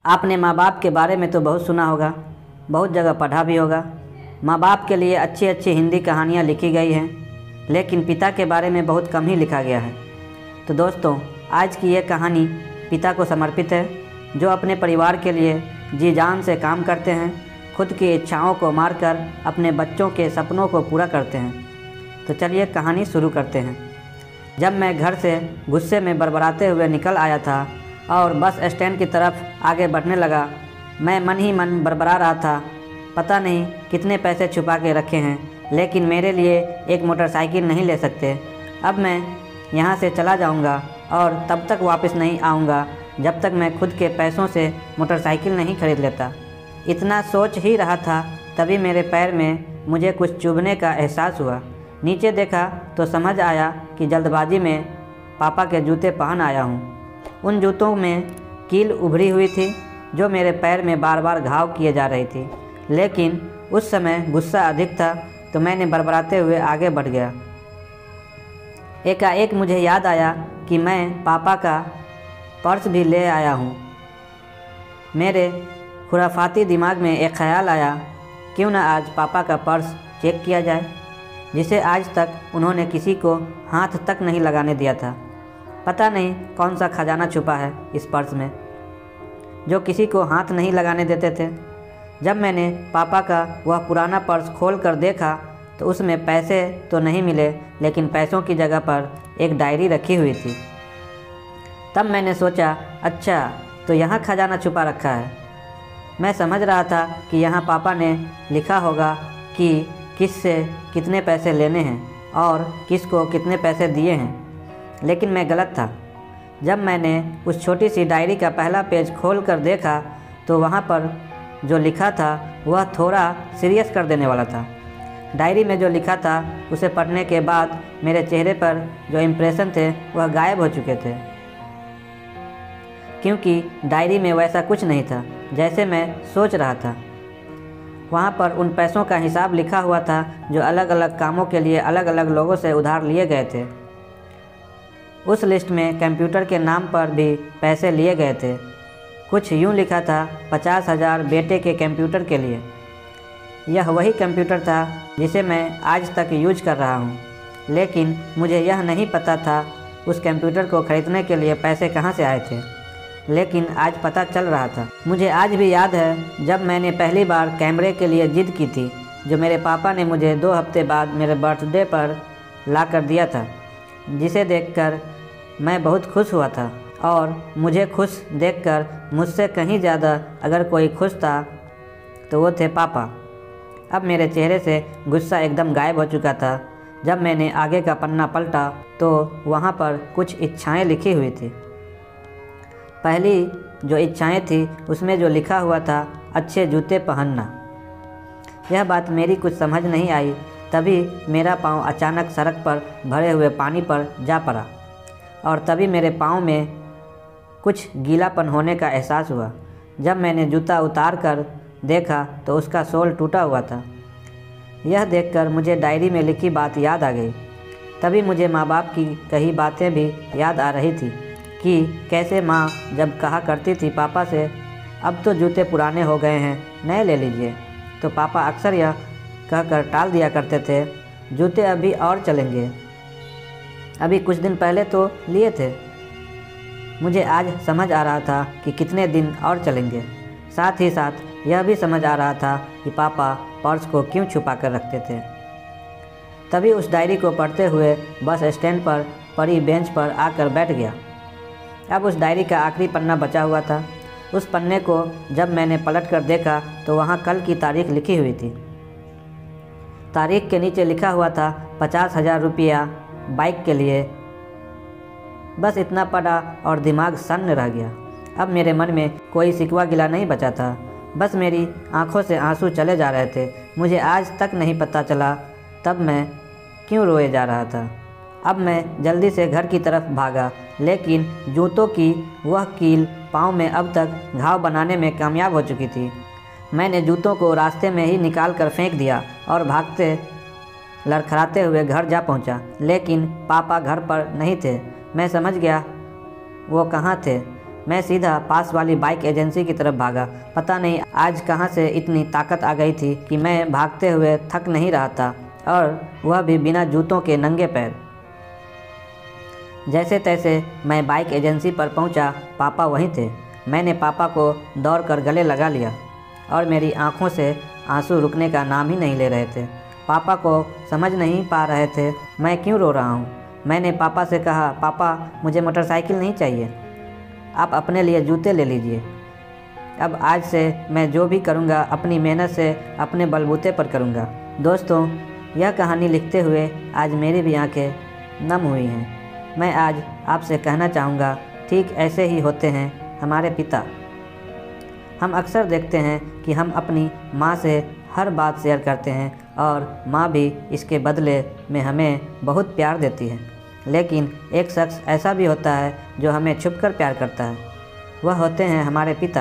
आपने माँ बाप के बारे में तो बहुत सुना होगा, बहुत जगह पढ़ा भी होगा। माँ बाप के लिए अच्छी अच्छी हिंदी कहानियाँ लिखी गई हैं, लेकिन पिता के बारे में बहुत कम ही लिखा गया है। तो दोस्तों, आज की ये कहानी पिता को समर्पित है, जो अपने परिवार के लिए जी जान से काम करते हैं, खुद की इच्छाओं को मारकर अपने बच्चों के सपनों को पूरा करते हैं। तो चलिए कहानी शुरू करते हैं। जब मैं घर से गुस्से में बड़बड़ाते हुए निकल आया था और बस स्टैंड की तरफ आगे बढ़ने लगा, मैं मन ही मन बड़बड़ा रहा था। पता नहीं कितने पैसे छुपा के रखे हैं, लेकिन मेरे लिए एक मोटरसाइकिल नहीं ले सकते। अब मैं यहाँ से चला जाऊँगा और तब तक वापस नहीं आऊँगा जब तक मैं खुद के पैसों से मोटरसाइकिल नहीं खरीद लेता। इतना सोच ही रहा था, तभी मेरे पैर में मुझे कुछ चुभने का एहसास हुआ। नीचे देखा तो समझ आया कि जल्दबाजी में पापा के जूते पहन आया हूँ। उन जूतों में कील उभरी हुई थी, जो मेरे पैर में बार बार घाव किए जा रही थी। लेकिन उस समय गुस्सा अधिक था, तो मैंने बड़बड़ाते हुए आगे बढ़ गया। एकाएक मुझे याद आया कि मैं पापा का पर्स भी ले आया हूँ। मेरे खुराफाती दिमाग में एक ख्याल आया, क्यों ना आज पापा का पर्स चेक किया जाए, जिसे आज तक उन्होंने किसी को हाथ तक नहीं लगाने दिया था। पता नहीं कौन सा खजाना छुपा है इस पर्स में, जो किसी को हाथ नहीं लगाने देते थे। जब मैंने पापा का वह पुराना पर्स खोल कर देखा तो उसमें पैसे तो नहीं मिले, लेकिन पैसों की जगह पर एक डायरी रखी हुई थी। तब मैंने सोचा, अच्छा तो यहाँ खजाना छुपा रखा है। मैं समझ रहा था कि यहाँ पापा ने लिखा होगा कि किससे कितने पैसे लेने हैं और किसको कितने पैसे दिए हैं, लेकिन मैं गलत था। जब मैंने उस छोटी सी डायरी का पहला पेज खोल कर देखा तो वहाँ पर जो लिखा था वह थोड़ा सीरियस कर देने वाला था। डायरी में जो लिखा था उसे पढ़ने के बाद मेरे चेहरे पर जो इम्प्रेशन थे वह गायब हो चुके थे, क्योंकि डायरी में वैसा कुछ नहीं था जैसे मैं सोच रहा था। वहाँ पर उन पैसों का हिसाब लिखा हुआ था जो अलग अलग कामों के लिए अलग अलग लोगों से उधार लिए गए थे। उस लिस्ट में कंप्यूटर के नाम पर भी पैसे लिए गए थे। कुछ यूँ लिखा था, 50,000 बेटे के कंप्यूटर के लिए। यह वही कंप्यूटर था जिसे मैं आज तक यूज कर रहा हूँ, लेकिन मुझे यह नहीं पता था उस कंप्यूटर को ख़रीदने के लिए पैसे कहाँ से आए थे। लेकिन आज पता चल रहा था। मुझे आज भी याद है जब मैंने पहली बार कैमरे के लिए ज़िद की थी, जो मेरे पापा ने मुझे 2 हफ्ते बाद मेरे बर्थडे पर ला कर दिया था, जिसे देखकर मैं बहुत खुश हुआ था। और मुझे खुश देखकर मुझसे कहीं ज़्यादा अगर कोई खुश था तो वो थे पापा। अब मेरे चेहरे से गुस्सा एकदम गायब हो चुका था। जब मैंने आगे का पन्ना पलटा तो वहाँ पर कुछ इच्छाएं लिखी हुई थी। पहली जो इच्छाएं थी उसमें जो लिखा हुआ था, अच्छे जूते पहनना। यह बात मेरी कुछ समझ नहीं आई। तभी मेरा पाँव अचानक सड़क पर भरे हुए पानी पर जा पड़ा और तभी मेरे पाँव में कुछ गीलापन होने का एहसास हुआ। जब मैंने जूता उतार कर देखा तो उसका सोल टूटा हुआ था। यह देखकर मुझे डायरी में लिखी बात याद आ गई। तभी मुझे माँ बाप की कही बातें भी याद आ रही थी कि कैसे माँ जब कहा करती थी पापा से, अब तो जूते पुराने हो गए हैं, नए ले लीजिए, तो पापा अक्सर यह कहकर टाल दिया करते थे, जूते अभी और चलेंगे, अभी कुछ दिन पहले तो लिए थे। मुझे आज समझ आ रहा था कि कितने दिन और चलेंगे। साथ ही साथ यह भी समझ आ रहा था कि पापा पर्स को क्यों छुपा कर रखते थे। तभी उस डायरी को पढ़ते हुए बस स्टैंड पर पड़ी बेंच पर आकर बैठ गया। अब उस डायरी का आखिरी पन्ना बचा हुआ था। उस पन्ने को जब मैंने पलट कर देखा तो वहाँ कल की तारीख लिखी हुई थी। तारीख के नीचे लिखा हुआ था 50,000 रुपया बाइक के लिए। बस इतना पढ़ा और दिमाग सन्न रह गया। अब मेरे मन में कोई शिकवा गिला नहीं बचा था, बस मेरी आंखों से आंसू चले जा रहे थे। मुझे आज तक नहीं पता चला तब मैं क्यों रोए जा रहा था। अब मैं जल्दी से घर की तरफ भागा, लेकिन जूतों की वह कील पाँव में अब तक घाव बनाने में कामयाब हो चुकी थी। मैंने जूतों को रास्ते में ही निकाल कर फेंक दिया और भागते लड़खड़ाते हुए घर जा पहुंचा, लेकिन पापा घर पर नहीं थे। मैं समझ गया वो कहाँ थे। मैं सीधा पास वाली बाइक एजेंसी की तरफ भागा। पता नहीं आज कहाँ से इतनी ताकत आ गई थी कि मैं भागते हुए थक नहीं रहा था, और वह भी बिना जूतों के नंगे पैर। जैसे तैसे मैं बाइक एजेंसी पर पहुंचा। पापा वहीं थे। मैंने पापा को दौड़कर गले लगा लिया और मेरी आंखों से आंसू रुकने का नाम ही नहीं ले रहे थे। पापा को समझ नहीं पा रहे थे मैं क्यों रो रहा हूँ। मैंने पापा से कहा, पापा मुझे मोटरसाइकिल नहीं चाहिए, आप अपने लिए जूते ले लीजिए। अब आज से मैं जो भी करूँगा अपनी मेहनत से अपने बलबूते पर करूँगा। दोस्तों, यह कहानी लिखते हुए आज मेरी भी आंखें नम हुई हैं। मैं आज आपसे कहना चाहूँगा, ठीक ऐसे ही होते हैं हमारे पिता। हम अक्सर देखते हैं कि हम अपनी माँ से हर बात शेयर करते हैं और माँ भी इसके बदले में हमें बहुत प्यार देती है। लेकिन एक शख्स ऐसा भी होता है जो हमें छुपकर प्यार करता है। वह होते हैं हमारे पिता।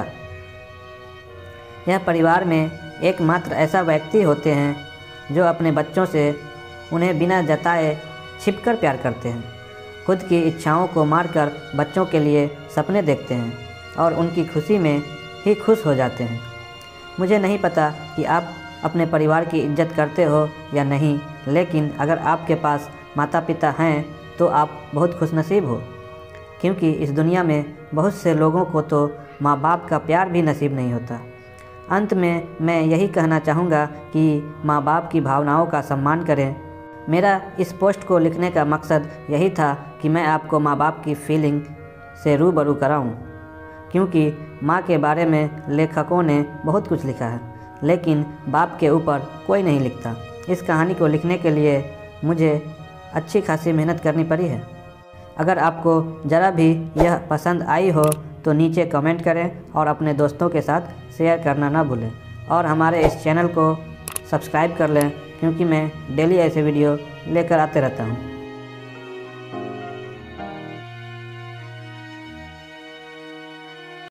यह परिवार में एकमात्र ऐसा व्यक्ति होते हैं जो अपने बच्चों से उन्हें बिना जताए छिपकर प्यार करते हैं। खुद की इच्छाओं को मारकर बच्चों के लिए सपने देखते हैं और उनकी खुशी में ही खुश हो जाते हैं। मुझे नहीं पता कि आप अपने परिवार की इज्जत करते हो या नहीं, लेकिन अगर आपके पास माता पिता हैं तो आप बहुत खुशनसीब हो, क्योंकि इस दुनिया में बहुत से लोगों को तो माँ बाप का प्यार भी नसीब नहीं होता। अंत में मैं यही कहना चाहूँगा कि माँ बाप की भावनाओं का सम्मान करें। मेरा इस पोस्ट को लिखने का मकसद यही था कि मैं आपको माँ बाप की फीलिंग से रूबरू कराऊँ, क्योंकि माँ के बारे में लेखकों ने बहुत कुछ लिखा है, लेकिन बाप के ऊपर कोई नहीं लिखता। इस कहानी को लिखने के लिए मुझे अच्छी खासी मेहनत करनी पड़ी है। अगर आपको ज़रा भी यह पसंद आई हो तो नीचे कमेंट करें और अपने दोस्तों के साथ शेयर करना ना भूलें, और हमारे इस चैनल को सब्सक्राइब कर लें, क्योंकि मैं डेली ऐसे वीडियो लेकर आते रहता हूँ।